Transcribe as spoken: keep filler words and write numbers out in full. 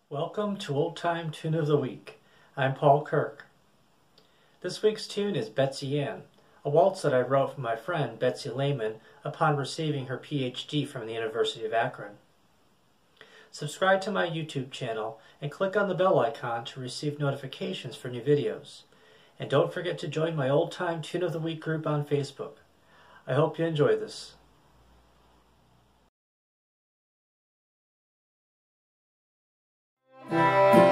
Welcome to Old-Time Tune of the Week. I'm Paul Kirk. This week's tune is Betsy Anne, a waltz that I wrote for my friend Betsy Lehman upon receiving her P H D from the University of Akron. Subscribe to my YouTube channel and click on the bell icon to receive notifications for new videos. And don't forget to join my Old-Time Tune of the Week group on Facebook. I hope you enjoy this. Thank you.